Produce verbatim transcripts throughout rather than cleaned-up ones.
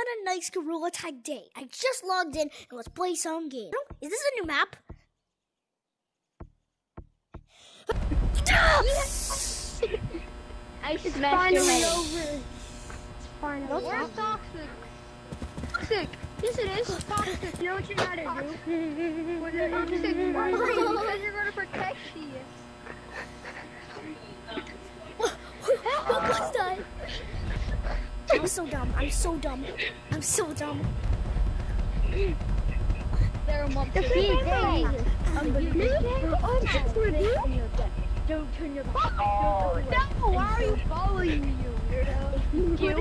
on a nice gorilla tag day. I just logged in and let's play some game. Is this a new map? Yes! I smashed your head. Over. It's finally over. Where's Toxic? Toxic! Yes, it is. Toxic, you know what you gotta do? Toxic, why are you? Because you're gonna protect you. What was that? I'm so dumb. I'm so dumb. I'm so dumb. There are multiple days. Don't turn your back. Oh, no! Why are you following me, you weirdo? You?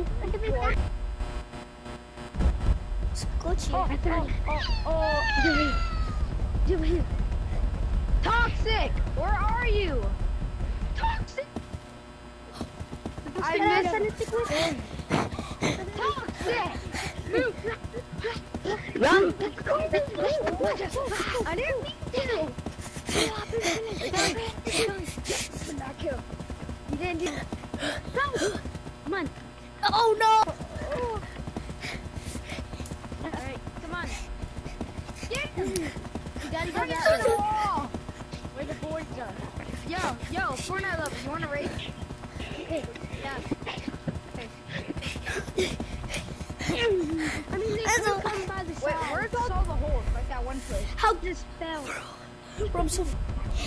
It's glitchy. Oh, oh, oh, oh. Toxic! Where are you? Toxic! I missed it. Toxic! Run! I didn't mean to! Not kill. You didn't do it. No! Come on. Oh no! Alright, come on. Yeah! You gotta go that way. Where the boards are. Yo, yo, Fortnite love, you wanna race? Okay. Yeah. Okay. I mean, they could come by the side. Wait, where's all the holes? Like that one place. How this fell? Bro, I'm so.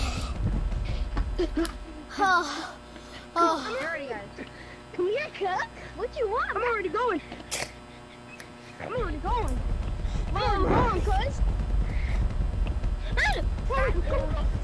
Oh. Oh. I'm already, guys. Come here, Cook. What you want? I'm already going. I'm already going. I'm already going, cuz. Hey, come on.